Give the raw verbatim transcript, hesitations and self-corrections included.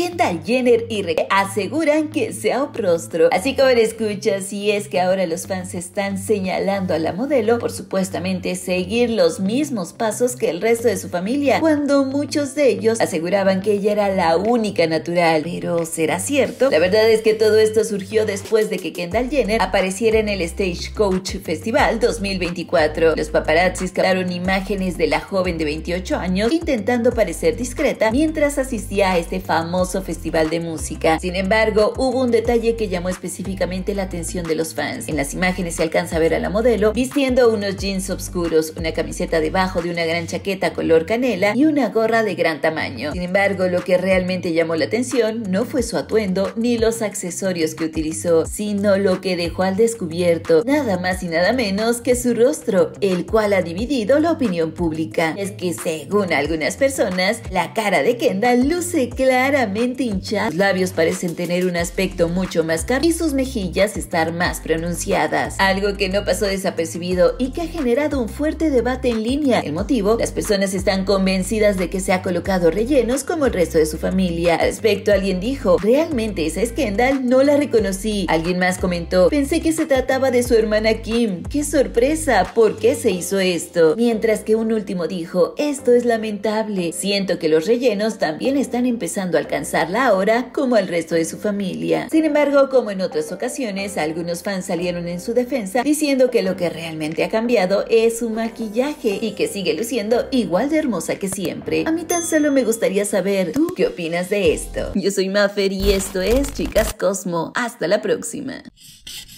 Kendall Jenner y Re aseguran que sea un rostro. Así como lo escuchas, y es que ahora los fans están señalando a la modelo por supuestamente seguir los mismos pasos que el resto de su familia, cuando muchos de ellos aseguraban que ella era la única natural. Pero ¿será cierto? La verdad es que todo esto surgió después de que Kendall Jenner apareciera en el Stagecoach Festival dos mil veinticuatro. Los paparazzis captaron imágenes de la joven de veintiocho años intentando parecer discreta mientras asistía a este famoso festival de música. Sin embargo, hubo un detalle que llamó específicamente la atención de los fans. En las imágenes se alcanza a ver a la modelo vistiendo unos jeans oscuros, una camiseta debajo de una gran chaqueta color canela y una gorra de gran tamaño. Sin embargo, lo que realmente llamó la atención no fue su atuendo ni los accesorios que utilizó, sino lo que dejó al descubierto, nada más y nada menos que su rostro, el cual ha dividido la opinión pública. Es que según algunas personas, la cara de Kendall luce claramente hinchada, sus labios parecen tener un aspecto mucho más carnoso y sus mejillas estar más pronunciadas, algo que no pasó desapercibido y que ha generado un fuerte debate en línea. El motivo: las personas están convencidas de que se ha colocado rellenos como el resto de su familia. Al respecto, alguien dijo: "Realmente esa es Kendall, no la reconocí". Alguien más comentó: "Pensé que se trataba de su hermana Kim. ¡Qué sorpresa! ¿Por qué se hizo esto?". Mientras que un último dijo: "Esto es lamentable. Siento que los rellenos también están empezando a alcanzarla ahora como el resto de su familia". Sin embargo, como en otras ocasiones, algunos fans salieron en su defensa diciendo que lo que realmente ha cambiado es su maquillaje y que sigue luciendo igual de hermosa que siempre. A mí tan solo me gustaría saber, ¿tú qué opinas de esto? Yo soy Maffer y esto es Chicas Cosmo. Hasta la próxima.